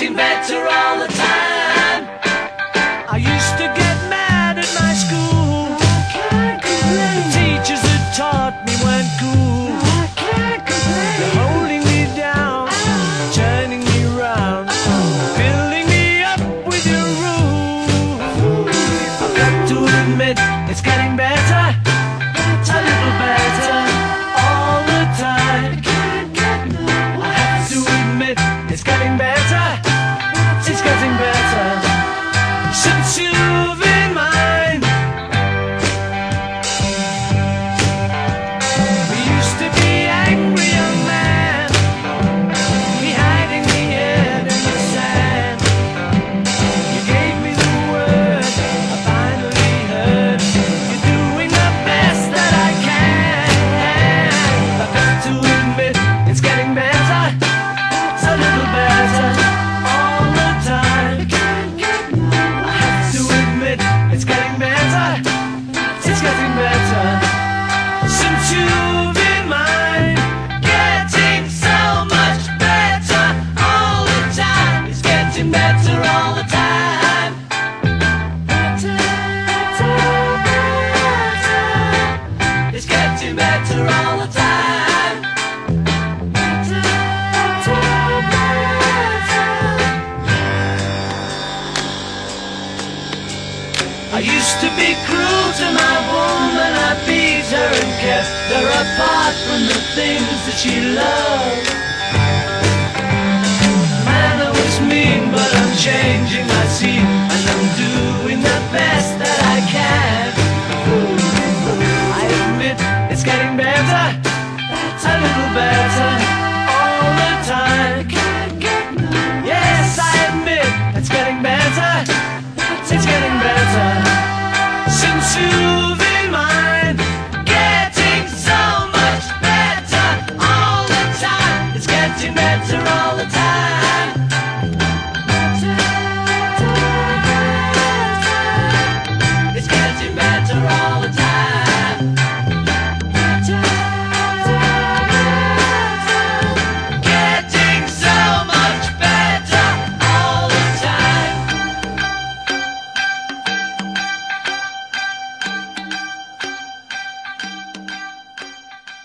getting better all the time. I used to get mad at my school. I can't complain. The teachers that taught me weren't cool. I can't complain. They're holding me down, turning me round, filling me up with your rule. I've got to admit, it's getting better, a little better all the time. I have to admit, it's getting better, it's getting better since you've been mine. We used to be angry young man, we hiding the head in the sand. You gave me the word, I finally heard. You're doing the best that I can. I've got to admit, it's getting better, a little better all the time. I have to admit, it's getting better, it's getting better since you've been mine. Getting so much better all the time. It's getting better all the time. It's getting better all the time. I used to be cruel to my woman, I beat her and kept her apart from the things that she loved. Man, I was mean, but I'm changing, I see.